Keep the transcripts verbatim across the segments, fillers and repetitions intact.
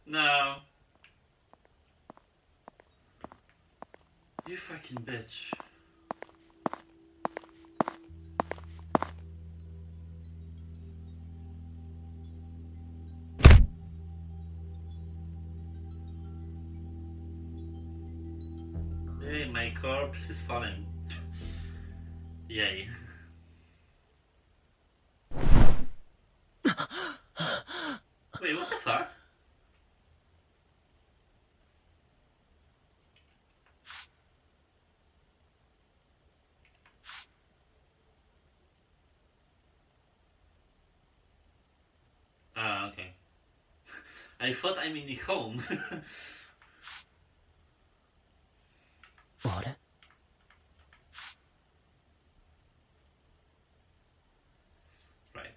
No. You fucking bitch. Hey, my corpse is falling. Yay. Wait, what the fuck? Ah, okay. I thought I'm in the home. あれ Right.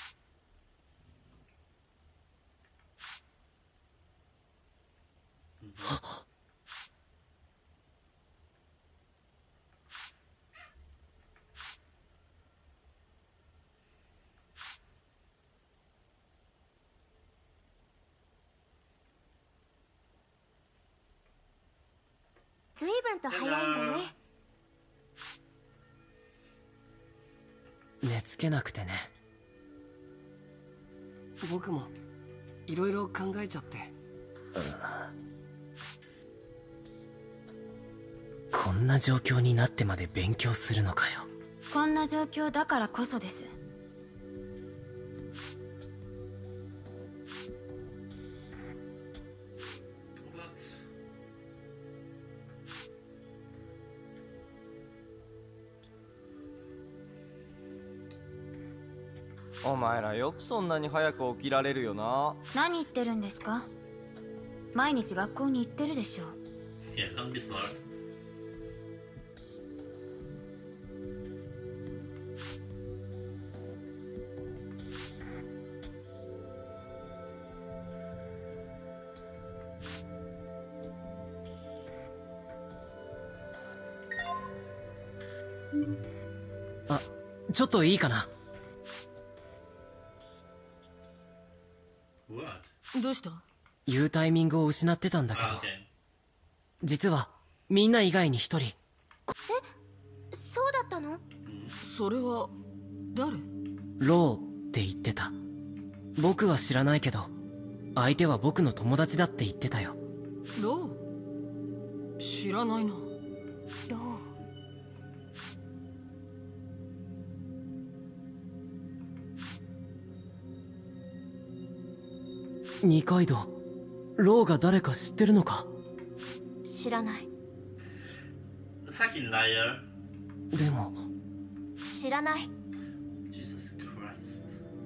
随分と早いんだね。 寝つけなくてね。 僕もいろいろ考えちゃって。 こんな状況になってまで勉強するのかよ。 こんな状況だからこそです。 お前らよくそんなに早く起きられるよな。 何言ってるんですか？毎日学校に行ってるでしょ。 Yeah, don't be smart. あ、ちょっといいかな。 What? どうした？ 言うタイミングを失ってたんだけど、 Ah, okay. 実はみんな以外に一人。 え、そうだったの？ それは誰？ ローって言ってた。僕は知らないけど、相手は僕の友達だって言ってたよ。 ロー？知らないな。 ロー。 二階堂、ローが誰か知ってるのか？ 知らない。 Fucking liar. でも知らない。 Jesus Christ.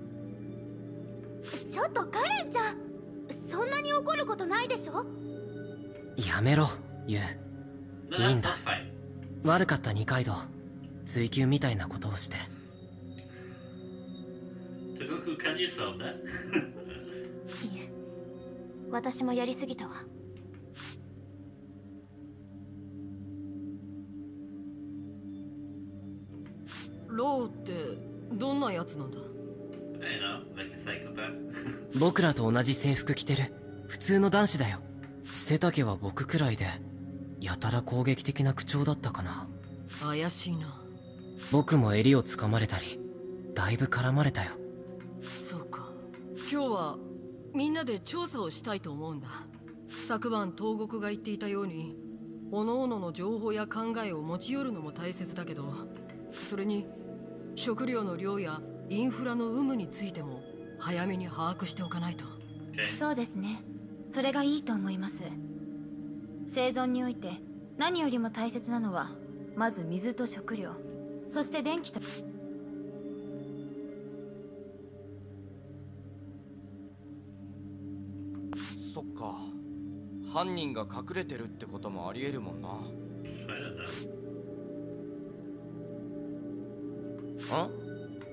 ちょっとカレンちゃん、そんなに怒ることないでしょ。 やめろ、ユウ。 No, いい that's んだ。 not fine. 悪かった二階堂。追求みたいなことをして。 Togoku, can you solve that? いえ、私もやりすぎたわ。 ローってどんなやつなんだ？ I know, like a psychopath. 僕らと同じ制服着てる普通の男子だよ。背丈は僕くらいで、やたら攻撃的な口調だったかな。 怪しいな。 僕も襟をつかまれたり、だいぶ絡まれたよ。 そうか。今日はみんなで調査をしたいと思うんだ。昨晩東国が言っていたように、各々の情報や考えを持ち寄るのも大切だけど、それに食料の量やインフラの有無についても早めに把握しておかないと。 Okay. そうですね。それがいいと思います。生存において何よりも大切なのは、まず水と食料、そして電気と。 そっか。犯人が隠れてるってこともありえるもんな。 I don't know. ん？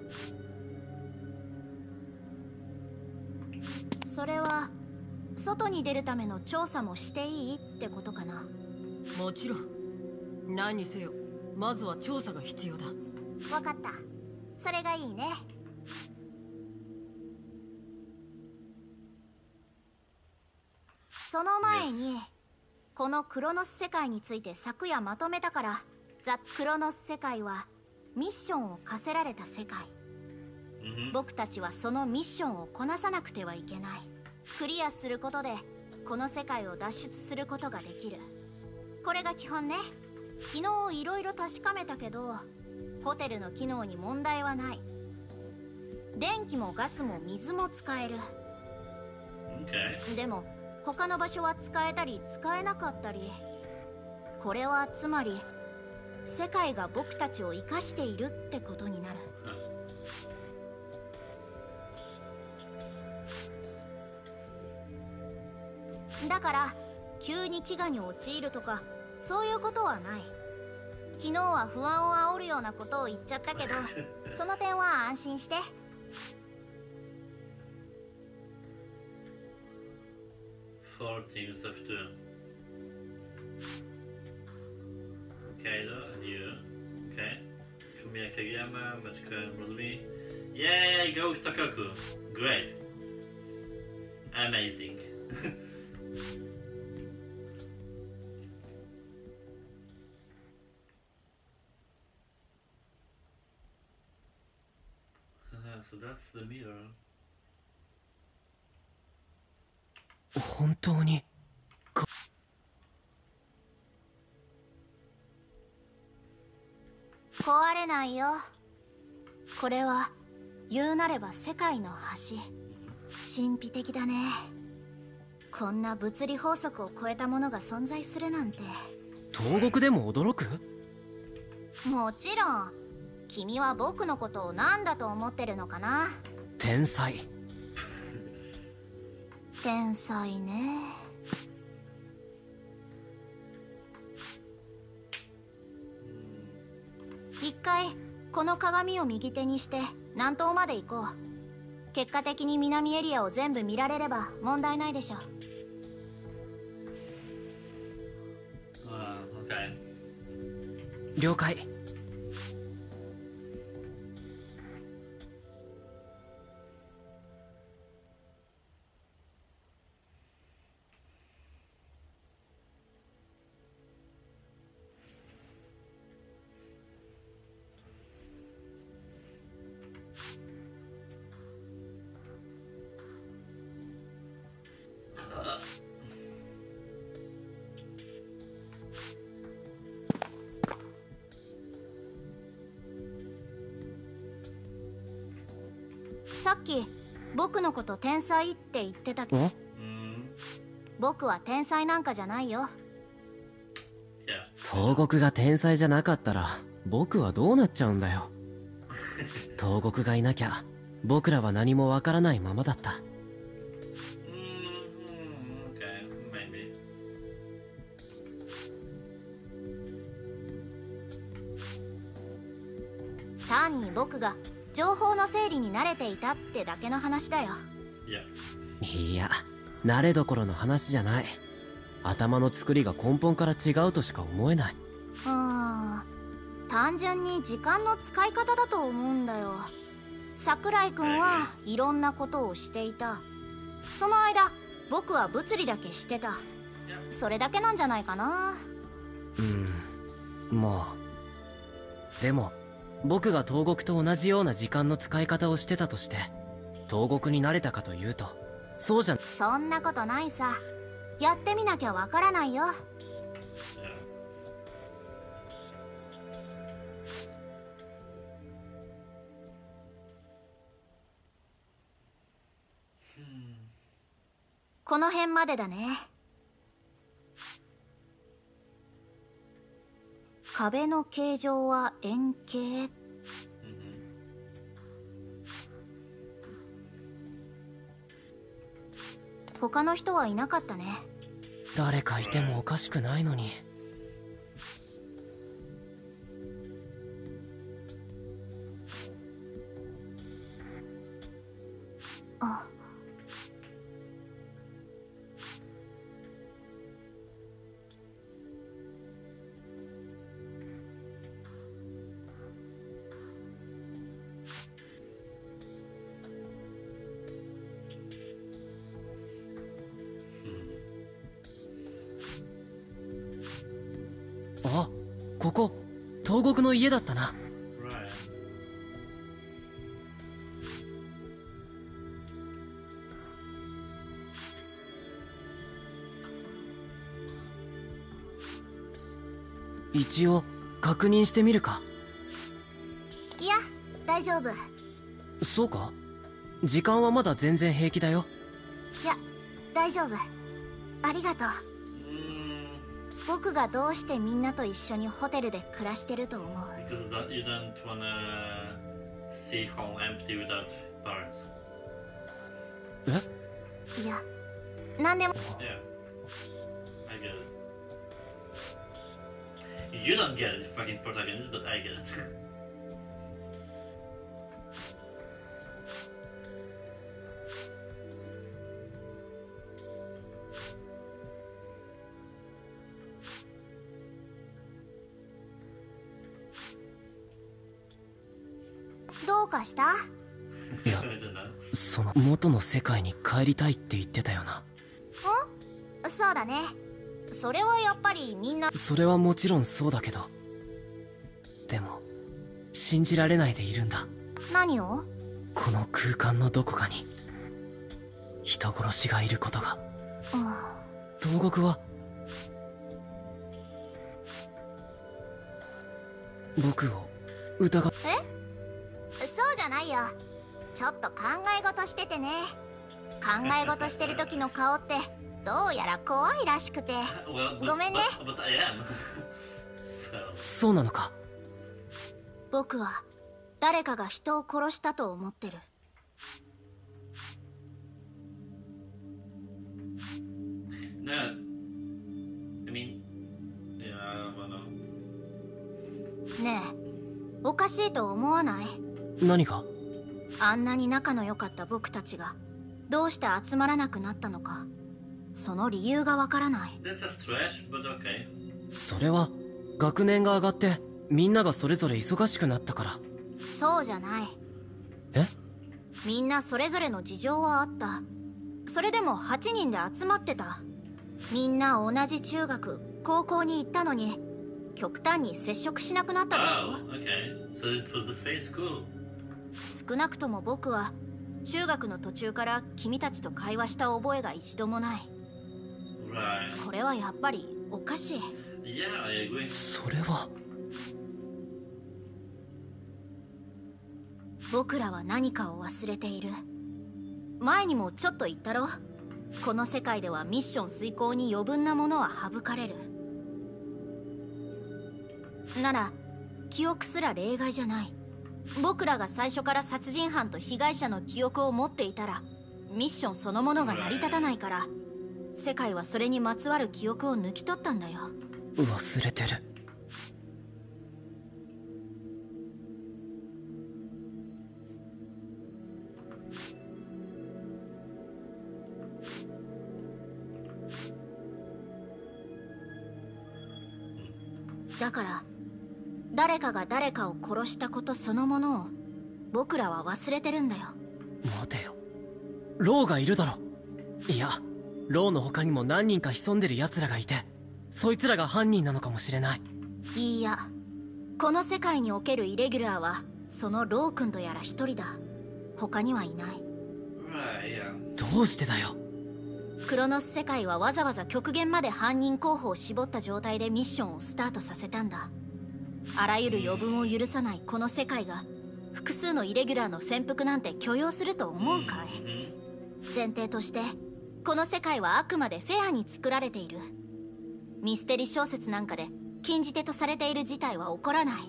それは外に出るための調査もしていいってことかな。 もちろん。何にせよ、まずは調査が必要だ。 わかった。それがいいね。 その前にこのクロノス世界について昨夜まとめたから。ザ・クロノス世界はミッションを課せられた世界。 Mhm. 僕たちはそのミッションをこなさなくてはいけない。クリアすることでこの世界を脱出することができる。これが基本ね。昨日いろいろ確かめたけどホテルの機能に問題はない。電気もガスも水も使える。 Okay. でも他の場所は使えたり使えなかったり。これはつまり世界が僕たちを生かしているってことになる。だから急に飢餓に陥るとかそういうことはない。昨日は不安を煽るようなことを言っちゃったけどその点は安心して。 Four teams of two. Kaido, adieu. Okay. Fumiya Kageyama, Machika Mozumi. Yay, go Tokaku. Great. Amazing. Uh, so that's the mirror. 本当に壊れないよ。これは言うなれば世界の橋。神秘的だね。こんな物理法則を超えたものが存在するなんて。 東国でも驚く？ もちろん。君は僕のことを何だと思ってるのかな？ 天才。 天才ね。一回この鏡を右手にして南東まで行こう。結果的に南エリアを全部見られれば問題ないでしょ。 Uh, okay. 了解。 さっき僕のこと天才って言ってたけど、 Mm, 僕は天才なんかじゃないよ。 yeah. 東国が天才じゃなかったら僕はどうなっちゃうんだよ。東国がいなきゃ僕らは何もわからないままだった。 Mm, okay, maybe. 単に僕が情報の整理に慣れていたってだけの話だよ。 Yeah. いや、慣れどころの話じゃない。頭の作りが根本から違うとしか思えない。 うーん、単純に時間の使い方だと思うんだよ。桜井君はいろんなことをしていた。その間僕は物理だけしてた。それだけなんじゃないかな。 うん、もうでも僕が東国と同じような時間の使い方をしてたとして東国に慣れたかというとそうじゃ。 そんなことないさ。やってみなきゃわからないよ。 Yeah. Hmm. この辺までだね。壁の形状は円形。 Mhm. 他の人はいなかったね。 誰かいてもおかしくないのに。 あ、 ここ東国の家だったな。 Right. 一応確認してみるか。 いや大丈夫。 そうか？時間はまだ全然平気だよ。 いや大丈夫。ありがとう。 Mm, 僕がどうしてみんなと一緒にホテルで暮らしてると思う？ because that you don't wanna see home empty without parents. え？ いや何でも。 Yeah. I get it. You don't get it, fucking protagonist, but I get it. どうかした？ いや I don't know. その元の世界に帰りたいって言ってたよな。 ん？そうだね。それはやっぱりみんな。 それはもちろんそうだけど、でも信じられないでいるんだ。 何を？ この空間のどこかに人殺しがいることが。 うん東国は僕を疑っ。 え？そうじゃないよ。ちょっと考え事しててね。考え事してる時の顔ってどうやら怖いらしくて。 Well, but, ごめんね。 but, but I am. So. そうなのか。 僕は誰かが人を殺したと思ってる。 No. I mean, yeah, I don't know. ねえ、おかしいと思わない？ 何が？ あんなに仲の良かった僕たちがどうして集まらなくなったのか、その理由がわからない。 That's a stretch, but okay. それは学年が上がってみんながそれぞれ忙しくなったから。 そうじゃない。 え？ みんなそれぞれの事情はあった。それでもはちにんで集まってた。みんな同じ中学高校に行ったのに極端に接触しなくなったでし Oh, okay. So it was the same school. ょ。少なくとも僕は中学の途中から君たちと会話した覚えが一度もない。 Right. これはやっぱりおかしい。 Yeah, I agree. それは僕らは何かを忘れている。前にもちょっと言ったろ。この世界ではミッション遂行に余分なものは省かれる。なら記憶すら例外じゃない。僕らが最初から殺人犯と被害者の記憶を持っていたらミッションそのものが成り立たないから、世界はそれにまつわる記憶を抜き取ったんだよ。 忘れてる。 だから誰かが誰かを殺したことそのものを僕らは忘れてるんだよ。 待てよ、ローがいるだろ。いや、ローの他にも何人か潜んでる奴らがいて、そいつらが犯人なのかもしれない。 いいや、この世界におけるイレギュラーはそのロー君とやら一人だ。他にはいない。 Right, yeah. どうしてだよ。 クロノス世界はわざわざ極限まで犯人候補を絞った状態でミッションをスタートさせたんだ。あらゆる余分を許さないこの世界が複数のイレギュラーの潜伏なんて許容すると思うかい？ Mm-hmm. 前提としてこの世界はあくまでフェアに作られている。ミステリー小説なんかで禁じ手とされている事態は起こらない。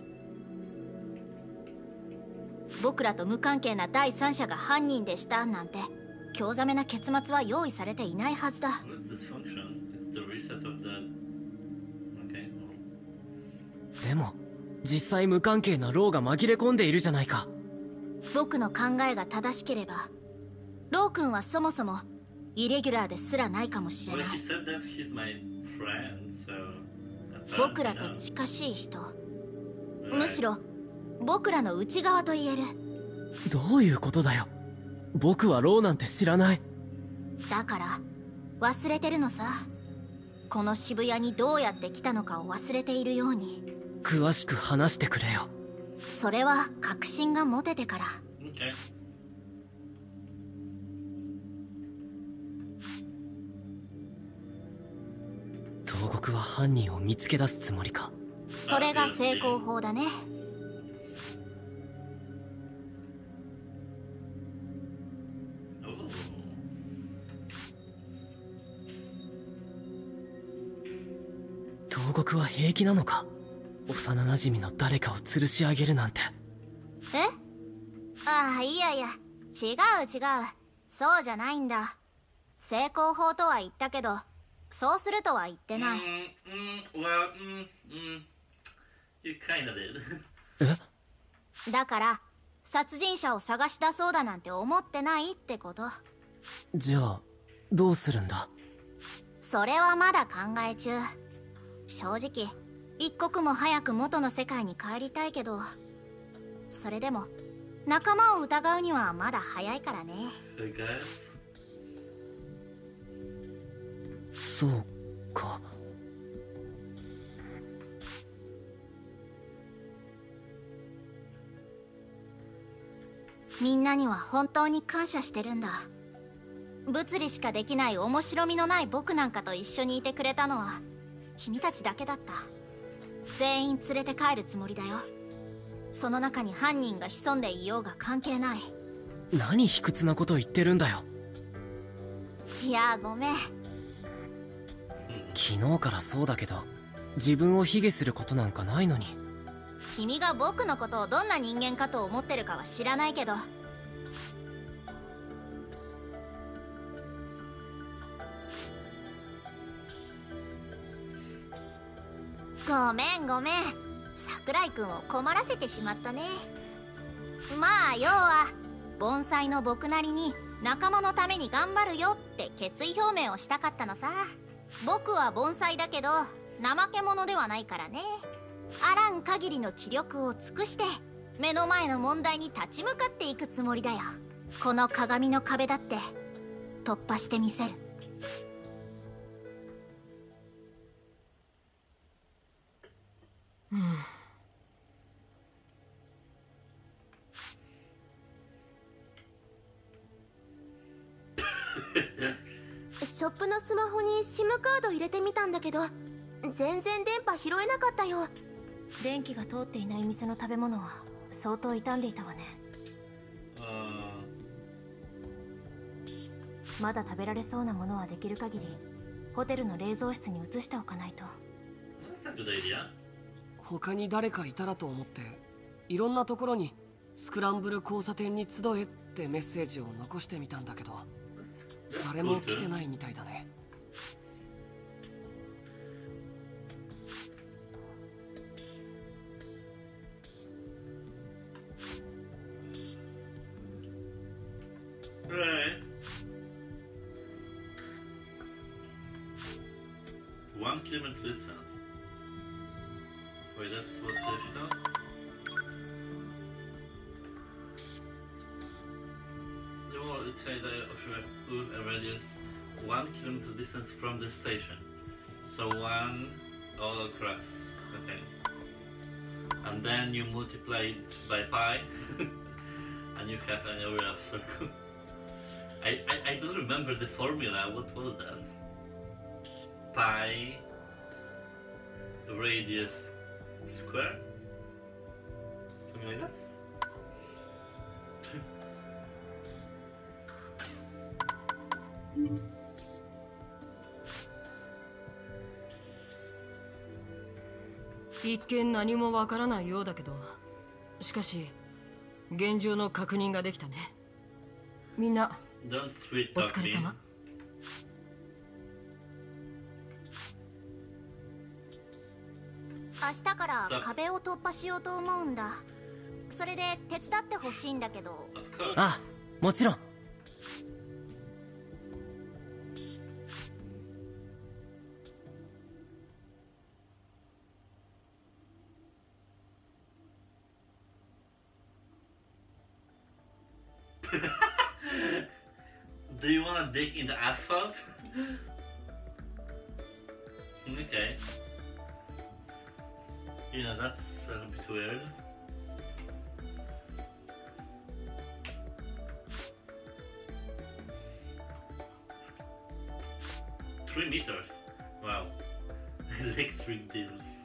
僕らと無関係な第三者が犯人でしたなんて興ざめな結末は用意されていないはずだ。 What's this function? It's the reset of the... Okay. でも実際無関係なローが紛れ込んでいるじゃないか。 僕の考えが正しければロー君はそもそもイレギュラーですらないかもしれ Well, な he い。 said that he's my friend, so... 僕らと apparently not. 近しい人、 Right. むしろ僕らの内側と言える。 どういうことだよ。僕はローなんて知らない。 だから忘れてるのさ。この渋谷にどうやって来たのかを忘れているように。 詳しく話してくれよ。 それは確信が持ててから。 Okay. 東国は犯人を見つけ出すつもりか。 それが成功法だね。 Oh. 東国は平気なのか。幼馴染の誰かを吊るし上げるなんて。 え？ああ、いやいや、違う違う、そうじゃないんだ。成功法とは言ったけど、そうするとは言ってない。 Mm, mm, well, mm, mm, you kinda did. え？ だから殺人者を探し出そうだなんて思ってないってこと。 じゃあどうするんだ。 それはまだ考え中。正直一刻も早く元の世界に帰りたいけど、それでも仲間を疑うにはまだ早いからね。 I guess. そうか。 みんなには本当に感謝してるんだ。物理しかできない面白みのない僕なんかと一緒にいてくれたのは君たちだけだった。全員連れて帰るつもりだよ。その中に犯人が潜んでいようが関係ない。 何卑屈なこと言ってるんだよ。 いやごめん。 昨日からそうだけど、自分を卑下することなんかないのに。 君が僕のことをどんな人間かと思ってるかは知らないけど、ごめんごめん、桜井くんを困らせてしまったね。まあ要は盆栽の僕なりに仲間のために頑張るよって決意表明をしたかったのさ。僕は盆栽だけど怠け者ではないからね。あらん限りの知力を尽くして目の前の問題に立ち向かっていくつもりだよ。この鏡の壁だって突破してみせる。 うん。 ショップのスマホに シム カード入れてみたんだけど、全然電波拾えなかったよ。電気が通っていない店の食べ物は相当傷んでいたわね。 Uh, まだ食べられそうなものはできる限りホテルの冷蔵室に移しておかないと。 that's a good idea. 他に誰かいたらと思っていろんなところにスクランブル交差点に集えってメッセージを残してみたんだけど、 That's 誰 cool も too. 来てないみたいだね。 Alright. One kilometer distance. Wait, that's what the shit. The wall excited of a radius one kilometer distance from the station. So one all across. Okay. And then you multiply it by pi and you have an area of circle. I, I, I don't remember the formula. What was that? Pi radius square? Something like that? 一見何もわからないようだけど、しかし現状の確認ができたね。みんな Don't sweet お talk 疲れ me. 様。 明日から壁を突破しようと思うんだ。それで手伝ってほしいんだけど。 Of course. ああ、もちろん。 Do you wanna dig in the asphalt? Okay. You know, that's a bit weird. Three meters. Wow. Electric deals.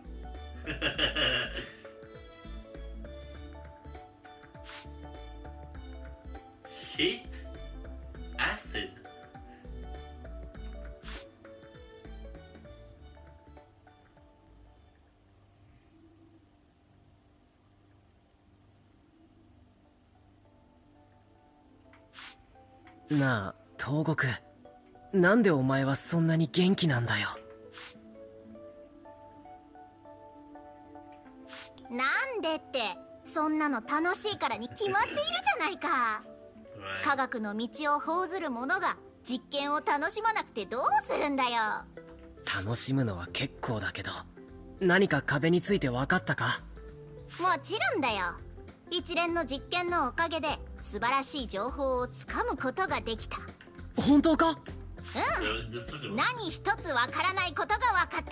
Heat? Acid? なあ、東国。なんでお前はそんなに元気なんだよ。 なんでって、そんなの楽しいからに決まっているじゃないか。科学の道を報ずる者が実験を楽しまなくてどうするんだよ。 楽しむのは結構だけど、何か壁について分かったか？ もちろんだよ。一連の実験のおかげで素晴らしい情報をつかむことができた。 本当か？ うん。何一つわからないことが分かった。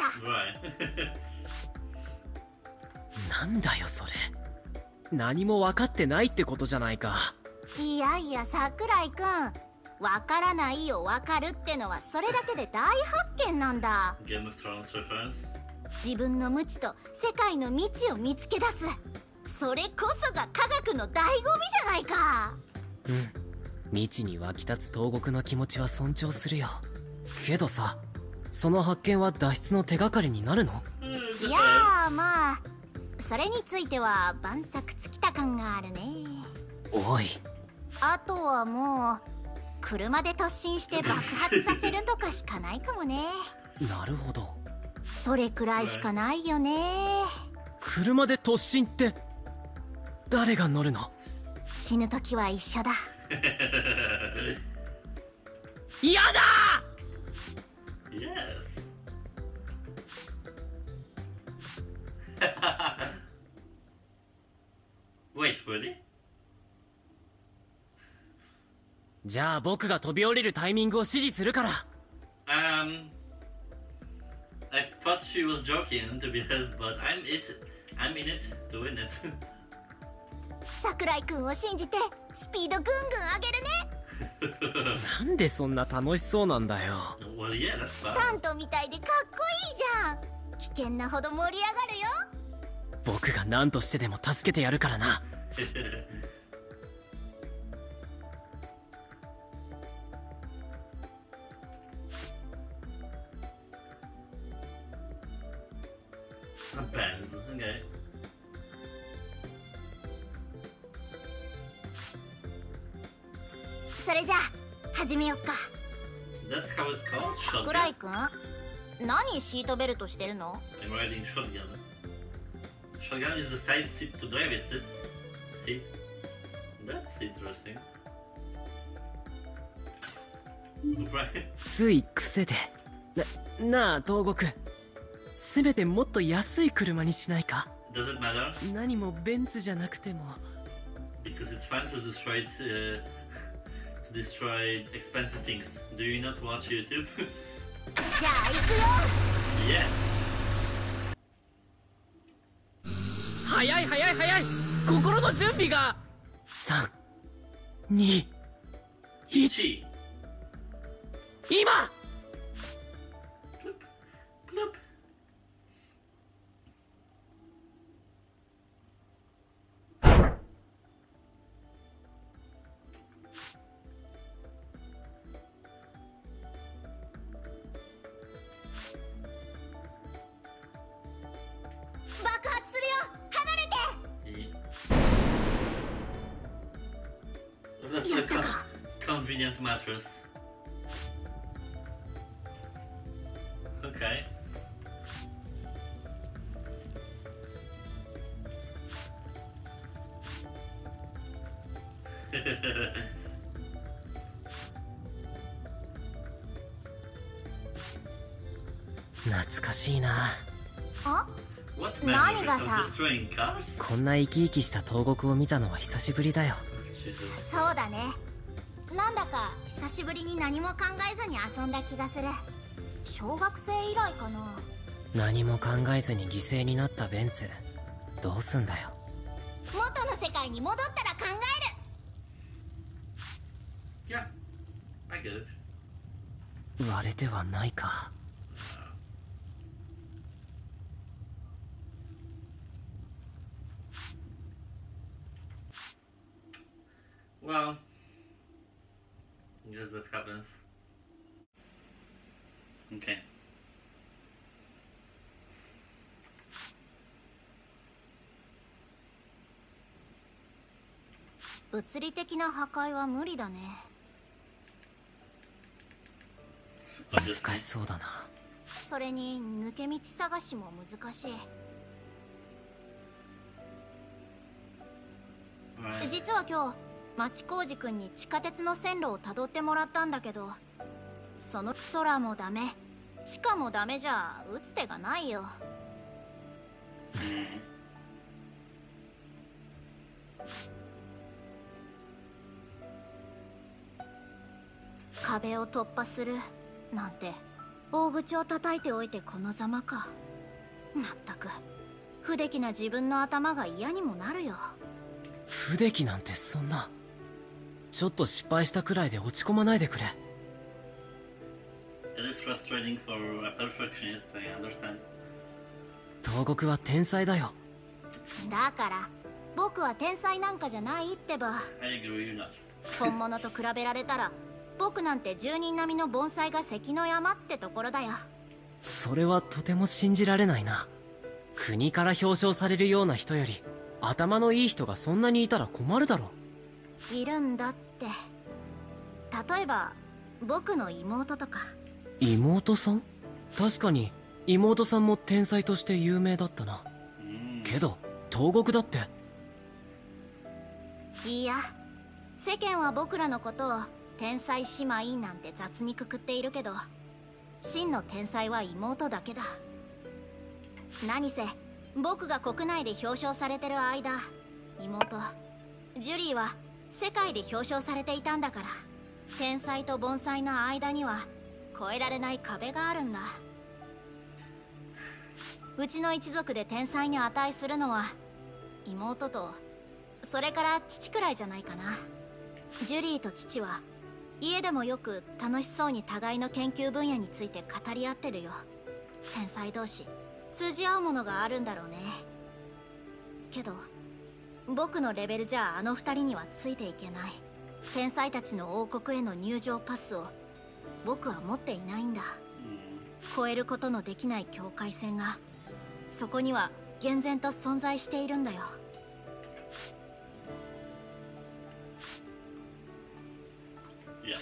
なんだよそれ。何も分かってないってことじゃないか。 いやいや桜井くん、分からないよ分かるってのはそれだけで大発見なんだ。 Game of Thrones reference. 自分の無知と世界の未知を見つけ出す、それこそが科学の醍醐味じゃないか。 うん、未知に湧き立つ東国の気持ちは尊重するよ。けどさ、その発見は脱出の手がかりになるの？ いやーまあそれについては万策尽きた感があるね。 おい、 あとはもう車で突進して爆発させるとかしかないかもね。 なるほど、 それくらいしかないよね。 車で突進って誰が乗るの？ 死ぬ時は一緒だ。 嫌だ Yes. ウェイト、really? じゃあ僕が飛び降りるタイミングを指示するから。 Um, I thought she was joking to be honest, but I'm it. I'm in it to win it. 桜井くんを信じてスピードぐんぐん上げるね。 なんでそんな楽しそうなんだよ。 Well, yeah, that's ス fun. タントみたいでかっこいいじゃん。危険なほど盛り上がるよ。 僕が何としてでも助けてやるからな。 Bands, okay. それじゃあ始めよっか。 That's how it's called. 桜井 Shotgun. くん、何シートベルトしてるの？ I'm riding shotgun. Shotgun is the side seat to drive it sits. See? That's interesting. Right. つい癖で。な、なあ東国。せめてもっと安い車にしないか？ Does it matter? 何もベンツじゃなくても。 Because it's fun to destroy it, uh, to destroy expensive things. Do you not watch YouTube? じゃあ行くよ。 Yes. 早い早い早い。心の準備が。さん、に、いち。 Chi. 今。 Bloop. Bloop. 爆発するよ。離れて。 That's a con convenient mattress. Okay. 懐かしいな。 あ、 What 何 memories が of さ。 destroying cars? こんな生き生きした東国を見たのは久しぶりだよ。 Jesus. そうだね。なんだか久しぶりに何も考えずに遊んだ気がする。小学生以来かな。 何も考えずに犠牲になったベンツ、どうすんだよ。 元の世界に戻ったら考える。 Yeah, I get it. 割れてはないか。 Well, I guess that happens. Okay. 物理的な破壊は無理だね。 難しそうだな。 それに抜け道探しも難しい。実は今日町工事君に地下鉄の線路をたどってもらったんだけど、その空もダメ、地下もダメじゃ打つ手がないよ。壁を突破するなんて大口を叩いておいてこのざまか。まったく不出来な自分の頭が嫌にもなるよ。 不出来なんてそんな。ちょっと失敗したくらいで落ち込まないでくれ。 It is frustrating for a perfectionist, I understand. 東国は天才だよ。 だから僕は天才なんかじゃないってば。 I agree, you're not. 本物と比べられたら僕なんて住人並みの盆栽が関の山ってところだよ。 それはとても信じられないな。国から表彰されるような人より頭のいい人がそんなにいたら困るだろ。 いるんだって。例えば僕の妹とか。 妹さん？確かに妹さんも天才として有名だったな。けど東国だって。 いや、世間は僕らのことを天才姉妹なんて雑にくくっているけど、真の天才は妹だけだ。何せ僕が国内で表彰されてる間、妹ジュリーは世界で表彰されていたんだから、天才と盆栽の間には越えられない壁があるんだ。うちの一族で天才に値するのは妹と、それから父くらいじゃないかな。ジュリーと父は家でもよく楽しそうに互いの研究分野について語り合ってるよ。天才同士通じ合うものがあるんだろうね。けど僕のレベルじゃあの二人にはついていけない。天才たちの王国への入場パスを僕は持っていないんだ。越えることのできない境界線がそこには厳然と存在しているんだよ。 Yeah.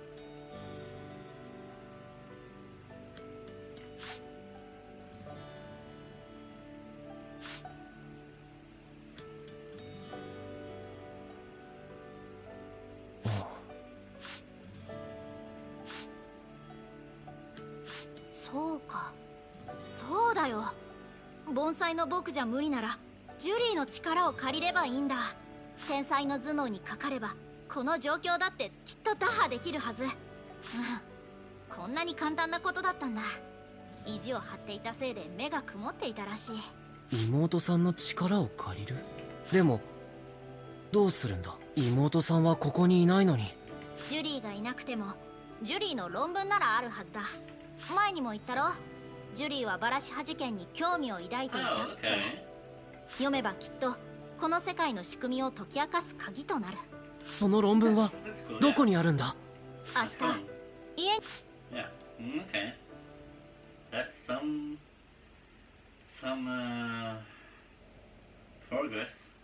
そうか、そうだよ。盆栽の僕じゃ無理ならジュリーの力を借りればいいんだ。天才の頭脳にかかればこの状況だってきっと打破できるはず。うん、こんなに簡単なことだったんだ。意地を張っていたせいで目が曇っていたらしい。 妹さんの力を借りる？でもどうするんだ？妹さんはここにいないのに。 ジュリーがいなくてもジュリーの論文ならあるはずだ。前にも言ったろ、ジュリーはバラシハ事件に興味を抱いていたって。 Oh, okay. 読めばきっとこの世界の仕組みを解き明かす鍵となる。 その論文は That's cool, どこにあるんだ？ 明 yeah. 日 Fun. 家に Yeah. Mm, okay. That's some some uh, progress.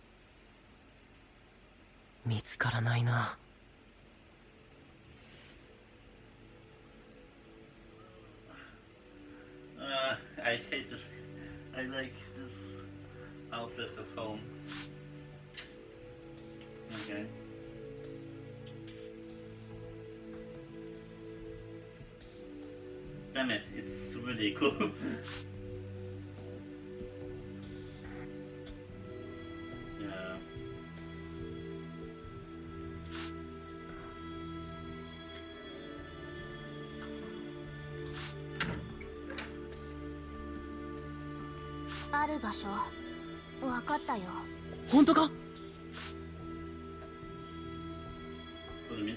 見つからないな。 Uh, I hate this. I like this outfit of home. Okay. Damn it, it's really cool. Yeah. ある場所分かったよ。 本当か？ What do you mean?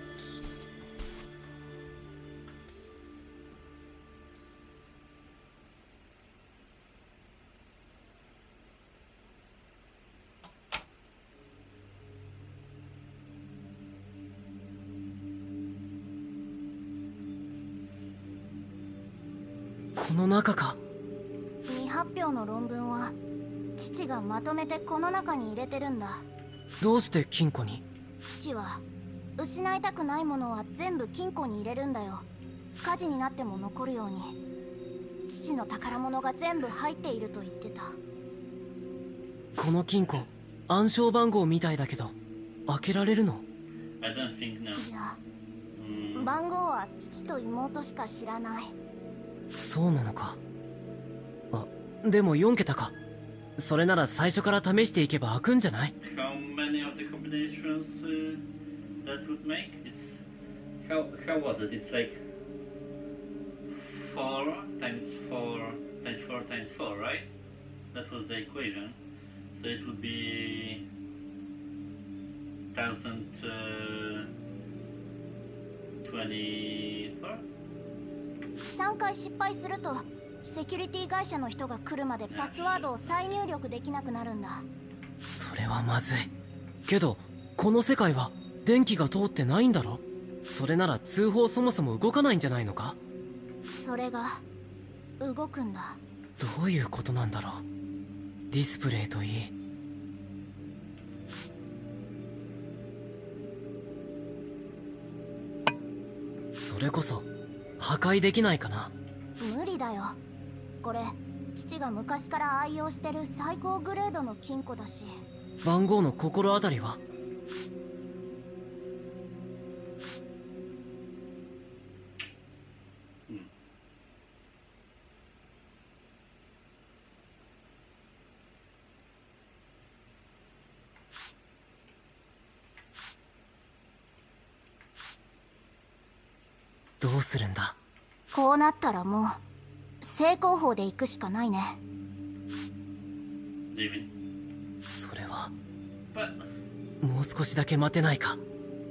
この中か。 未発表の論文は父がまとめてこの中に入れてるんだ。 どうして金庫に？ 父は失いたくないものは全部金庫に入れるんだよ。火事になっても残るように。父の宝物が全部入っていると言ってた。 この金庫暗証番号みたいだけど開けられるの？ I don't think no. いや、 Mm, 番号は父と妹しか知らない。 そうなのか。あ、でもよん桁か。それなら最初から試していけば開くんじゃない？ how many of the combinations uh, that would make? It's how how was it? It's like four times four times four times four, right? That was the equation. So it would be thousand uh, twenty-four. さんかい失敗するとセキュリティ会社の人が来るまでパスワードを再入力できなくなるんだ。 それはまずい。けどこの世界は電気が通ってないんだろ？それなら通報そもそも動かないんじゃないのか？ それが動くんだ。 どういうことなんだろう。ディスプレイといい。それこそ破壊できないかな？ 無理だよ。これ父が昔から愛用してる最高グレードの金庫だし。 番号の心当たりは？どうするんだ？ こうなったらもう正攻法で行くしかないね。 Leaving. それは But もう少しだけ待てないか？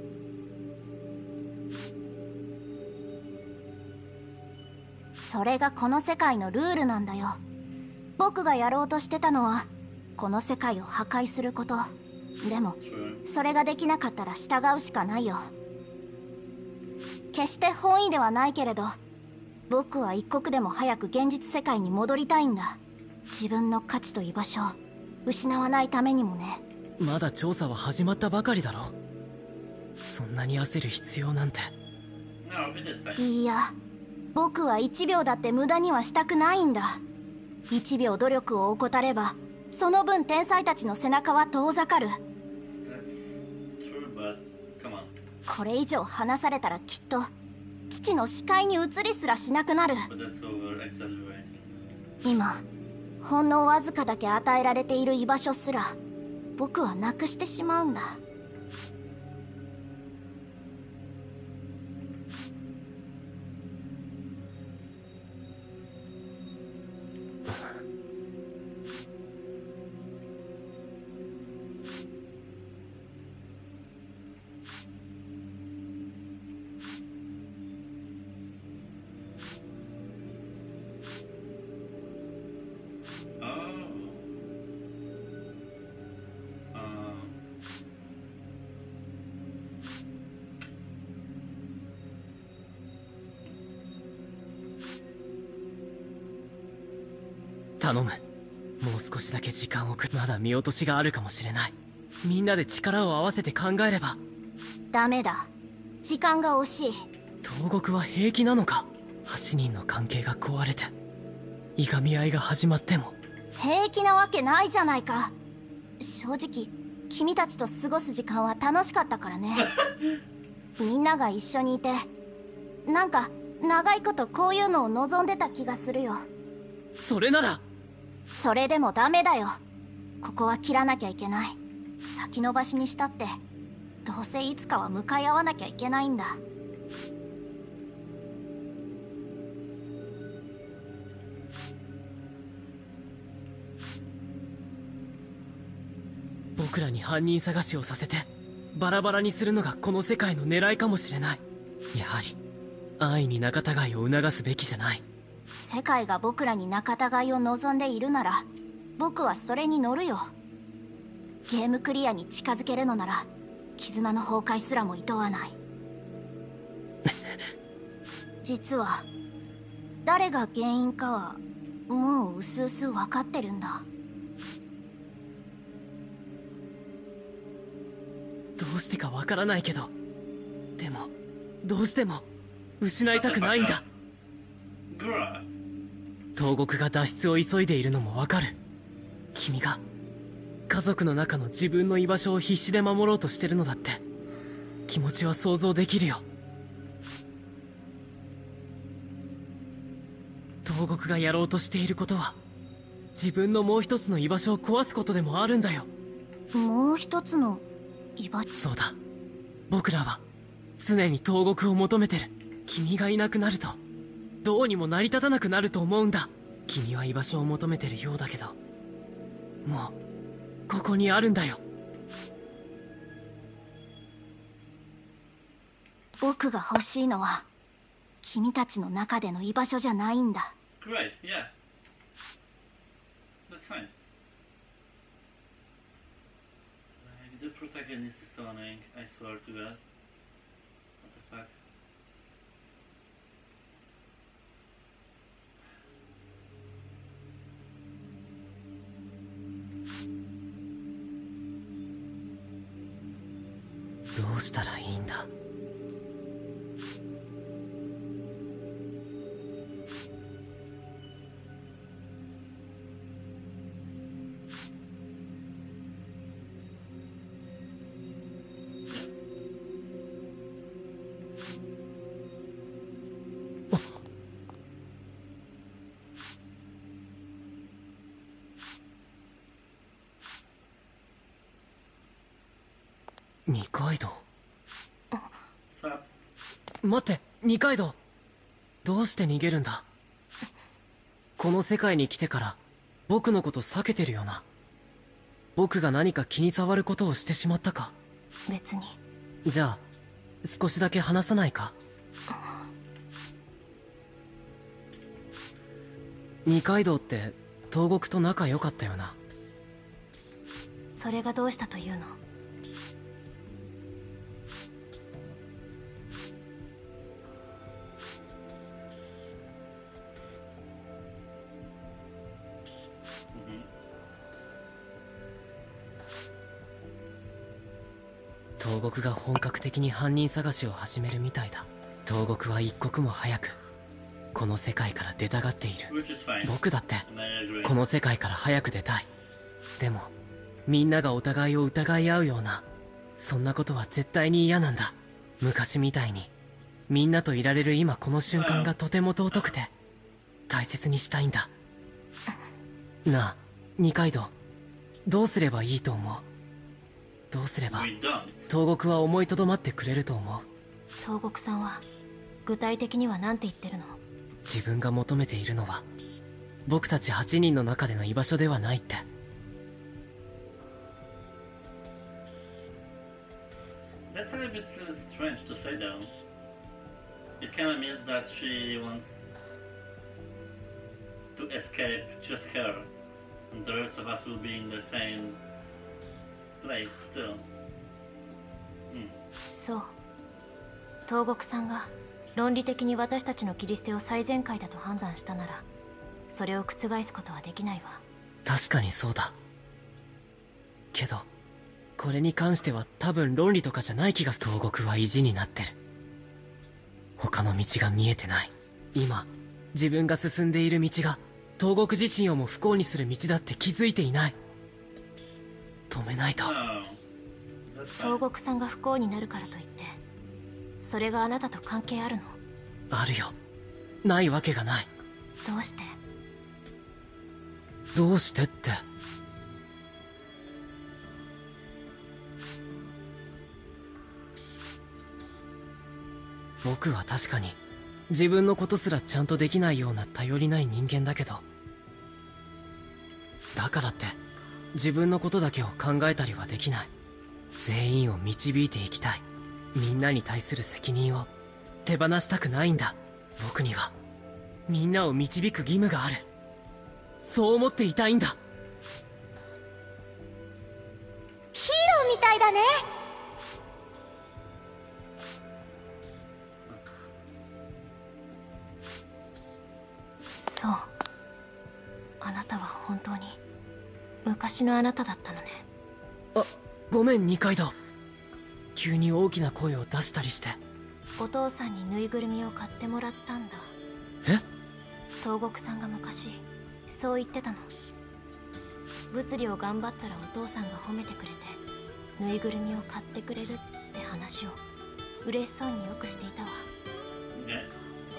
それがこの世界のルールなんだよ。僕がやろうとしてたのはこの世界を破壊すること。でも true. それができなかったら従うしかないよ。決して本意ではないけれど、僕は一刻でも早く現実世界に戻りたいんだ。自分の価値と居場所を失わないためにもね。 まだ調査は始まったばかりだろ。そんなに焦る必要なんて。 No, it is time. いや、僕はいちびょうだって無駄にはしたくないんだ。いちびょう努力を怠ればその分天才たちの背中は遠ざかる。 That's true, but come on. これ以上離されたらきっと父の視界に映りすらしなくなる。 But that's over exaggerating. 今ほんのわずかだけ与えられている居場所すら僕はなくしてしまうんだ。 頼む。もう少しだけ時間をく。まだ見落としがあるかもしれない。みんなで力を合わせて考えれば。 ダメだ、時間が惜しい。 東国は平気なのか？はちにんの関係が壊れていがみ合いが始まっても。 平気なわけないじゃないか。正直君たちと過ごす時間は楽しかったからね。みんなが一緒にいてなんか長いことこういうのを望んでた気がするよ。 それなら。 それでもダメだよ。ここは切らなきゃいけない。先延ばしにしたってどうせいつかは向かい合わなきゃいけないんだ。 僕らに犯人探しをさせてバラバラにするのがこの世界の狙いかもしれない。やはり安易に仲違いを促すべきじゃない。 世界が僕らに仲違いを望んでいるなら僕はそれに乗るよ。ゲームクリアに近づけるのなら絆の崩壊すらも厭わない。実は誰が原因かはもううすうす分かってるんだ。 どうしてかわからないけど、でもどうしても失いたくないんだ。東国が脱出を急いでいるのもわかる。君が家族の中の自分の居場所を必死で守ろうとしてるのだって気持ちは想像できるよ。東国がやろうとしていることは自分のもう一つの居場所を壊すことでもあるんだよ。 もう一つの居場所。 そうだ、僕らは常に東国を求めてる。君がいなくなるとどうにも成り立たなくなると思うんだ。君は居場所を求めてるようだけど、もうここにあるんだよ。 僕が欲しいのは君たちの中での居場所じゃないんだ。 Great, yeah. That's fine. Like, the protagonist is so annoying, I swear to God. What the fuck? どうしたらいいんだ。二階堂。 さ待って、二階堂。どうして逃げるんだ。この世界に来てから僕のこと避けてるよな。僕が何か気に障ることをしてしまったか。 別に。 じゃあ少しだけ話さないか。二階堂って東国と仲良かったよな。 それがどうしたというの。 東国が本格的に犯人探しを始めるみたいだ。東国は一刻も早くこの世界から出たがっている。 which is fine. 僕だって And I agree. この世界から早く出たい。でもみんながお互いを疑い合うようなそんなことは絶対に嫌なんだ。昔みたいにみんなといられる今この瞬間がとても尊くて大切にしたいんだ。なあ二階堂、どうすればいいと思う。どうすれば We don't. 東国は思いとどまってくれると思う。 東国さんは具体的には何て言ってるの。 自分が求めているのは僕たちはちにんの中での居場所ではないって。 That's a little bit uh, strange to say though. It kind of means that she wants to escape just her, and the rest of us will be in the same place still. Hmm. そう、東国さんが論理的に私たちの切り捨てを最善解だと判断したならそれを覆すことはできないわ。 確かにそうだけどこれに関しては多分論理とかじゃない気がする。東国は意地になってる。他の道が見えてない。今自分が進んでいる道が東国自身をも不幸にする道だって気づいていない。止めないと。 No, that's 東 fine. 国さんが不幸になるからといってそれがあなたと関係あるの。 あるよ。ないわけがない。 どうして。 どうしてって。僕は確かに自分のことすらちゃんとできないような頼りない人間だけど、だからって自分のことだけを考えたりはできない。全員を導いていきたい。みんなに対する責任を手放したくないんだ。僕にはみんなを導く義務がある。そう思っていたいんだ。 ヒーローみたいだね。そう、あなたは本当に昔のあなただったのね。 あ、ごめん二階堂。急に大きな声を出したりして。 お父さんにぬいぐるみを買ってもらったんだ。 え？ 東国さんが昔そう言ってたの。物理を頑張ったらお父さんが褒めてくれてぬいぐるみを買ってくれるって話を嬉しそうによくしていたわ。 ね。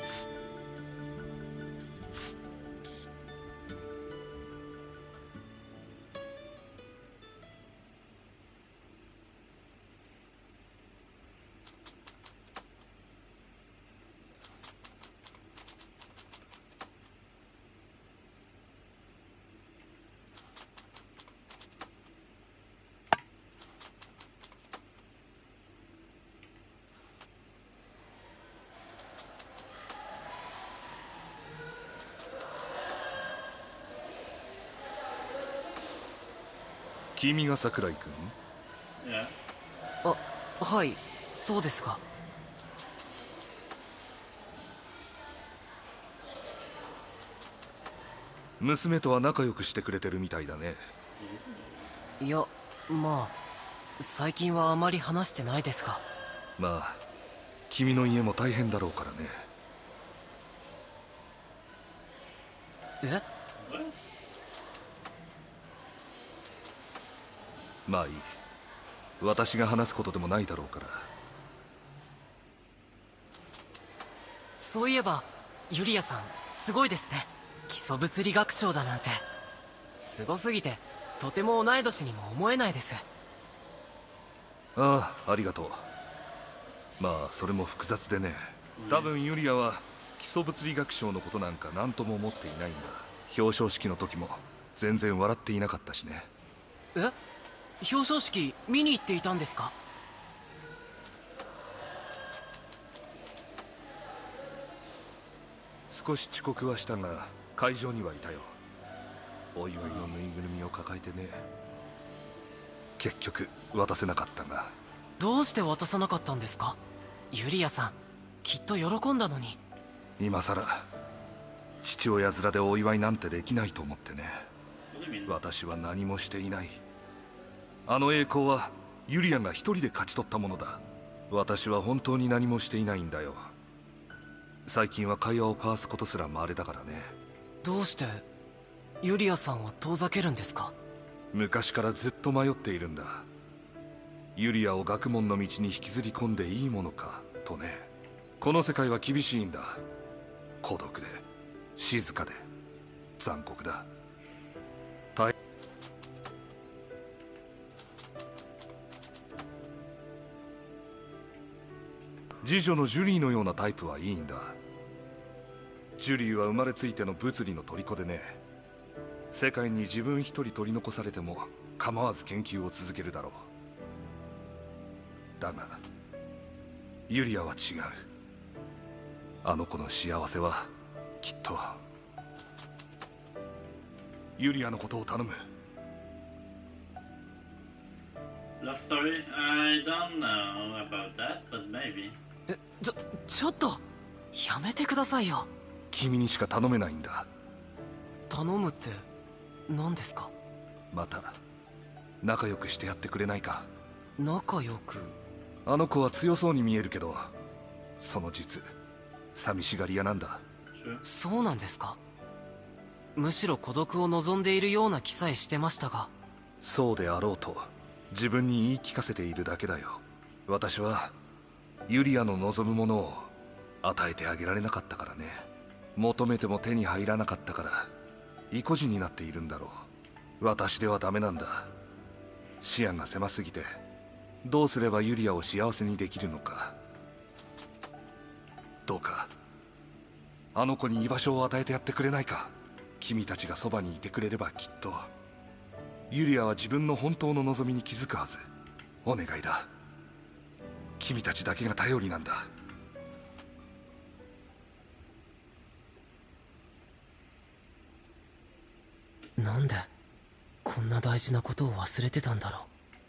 君が桜井君？ いや。 あ、はい、そうですが。 娘とは仲良くしてくれてるみたいだね。 いや、まあ最近はあまり話してないですが。 まあ君の家も大変だろうからね。 え？ まあいい。私が話すことでもないだろうから。 そういえばユリアさんすごいですね。基礎物理学賞だなんて。すごすぎてとても同い年にも思えないです。 ああ、ありがとう。まあそれも複雑でね。多分ユリアは基礎物理学賞のことなんか何とも思っていないんだ。表彰式の時も全然笑っていなかったしね。 え？表彰式見に行っていたんですか？ 少し遅刻はしたが会場にはいたよ。お祝いのぬいぐるみを抱えてね。結局渡せなかったが。 どうして渡さなかったんですか？ユリアさんきっと喜んだのに。 今さら父親面でお祝いなんてできないと思ってね。私は何もしていない。あの栄光はユリアが一人で勝ち取ったものだ。私は本当に何もしていないんだよ。最近は会話を交わすことすら稀だからね。 どうしてユリアさんを遠ざけるんですか？ 昔からずっと迷っているんだ。ユリアを学問の道に引きずり込んでいいものかとね。この世界は厳しいんだ。孤独で静かで残酷だ。大次女のジュリーのようなタイプはいいんだ。ジュリーは生まれついての物理の虜でね。世界に自分一人取り残されても構わず研究を続けるだろう。だがユリアは違う。あの子の幸せはきっとユリアのことを頼む。 Love story? I don't know about that, but maybe. え、ちょ、ちょっとやめてくださいよ。 君にしか頼めないんだ。 頼むって何ですか？ また仲良くしてやってくれないか？ 仲良く？ あの子は強そうに見えるけどその実寂しがり屋なんだ。 そうなんですか？むしろ孤独を望んでいるような気さえしてましたが。 そうであろうと自分に言い聞かせているだけだよ。私はユリアの望むものを与えてあげられなかったからね。求めても手に入らなかったから意固地になっているんだろう。私ではダメなんだ。視野が狭すぎてどうすればユリアを幸せにできるのか。どうかあの子に居場所を与えてやってくれないか。君たちがそばにいてくれればきっとユリアは自分の本当の望みに気づくはず。お願いだ。君たちだけが頼りなんだ。 なんでこんな大事なことを忘れてたんだろう。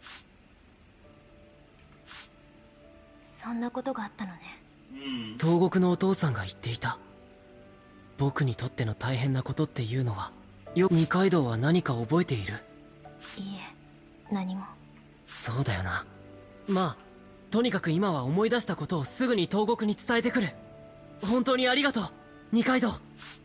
そんなことがあったのね。 東国のお父さんが言っていた。僕にとっての大変なことっていうのは、よ二階堂は何か覚えている？ いいえ、何も。 そうだよな。まあとにかく今は思い出したことをすぐに東国に伝えてくる。本当にありがとう二階堂。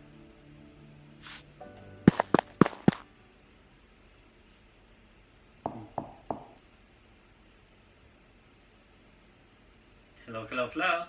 Hello, hello, hello.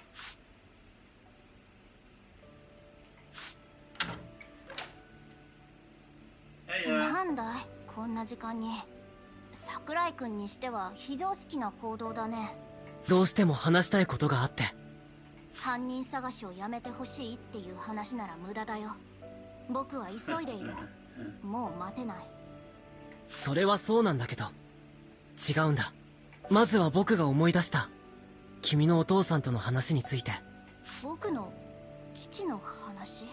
なんだいこんな時間に。桜井君にしては非常識な行動だね。 どうしても話したいことがあって。 犯人探しをやめてほしいっていう話なら無駄だよ。僕は急いでいる。もう待てない。 それはそうなんだけど、違うんだ。まずは僕が思い出した君のお父さんとの話について。 僕の父の話？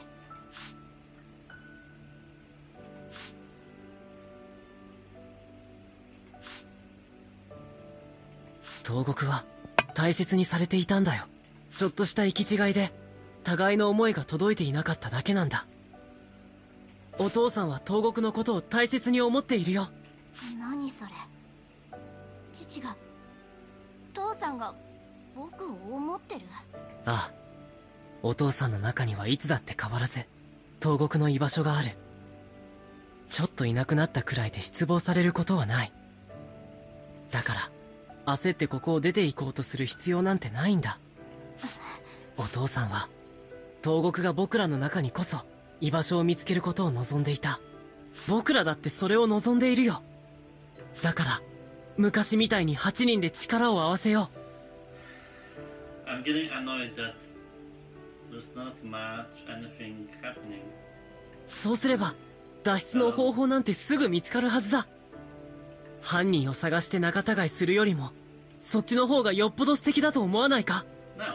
東国は大切にされていたんだよ。ちょっとした行き違いで互いの思いが届いていなかっただけなんだ。お父さんは東国のことを大切に思っているよ。 何それ。父が、父さんが僕を思ってる？ ああ、お父さんの中にはいつだって変わらず東国の居場所がある。ちょっといなくなったくらいで失望されることはない。だから焦ってここを出て行こうとする必要なんてないんだ。お父さんは東国が僕らの中にこそ居場所を見つけることを望んでいた。僕らだってそれを望んでいるよ。だから昔みたいにはちにんで力を合わせよう。I'm getting annoyed that there's not much anything happening. そうすれば脱出の方法なんてすぐ見つかるはずだ。犯人を探して仲違いするよりもそっちの方がよっぽど素敵だと思わないか？ No.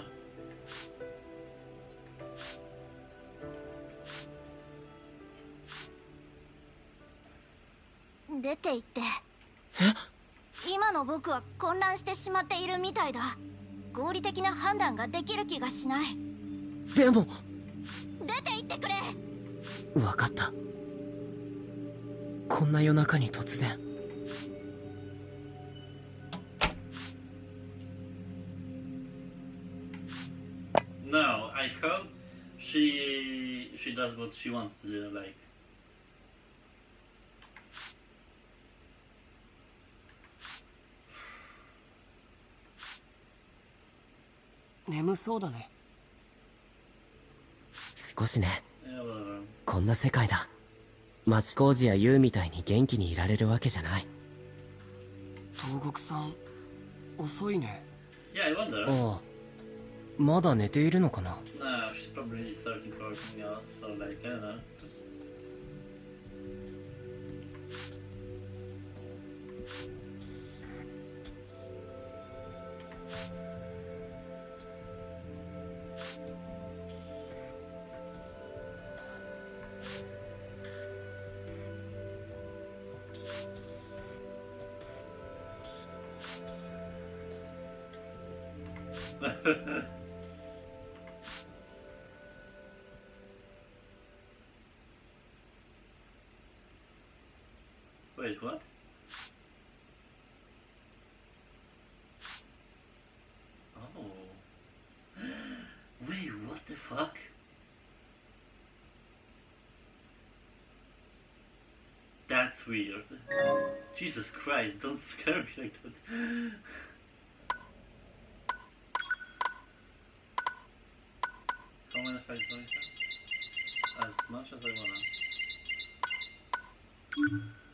出て行って。 え？ 今の僕は混乱してしまっているみたいだ。合理的な判断ができる気がしない。 でも出て行ってくれ。 分かった。こんな夜中に突然。 No, I hope she she does what she wants to do, like. 眠そうだね。 少しね。 Yeah, whatever. こんな世界だ。町工事やユウみたいに元気にいられるわけじゃない。 東国さん遅いね。 Yeah, I wonder. ああ、まだ寝ているのかな。 No, she's probably searching for something else, so like, I don't know. Wait, what? Oh. Wait, what the fuck? That's weird. Jesus Christ, don't scare me like that. How many fight points? As much as I wanna.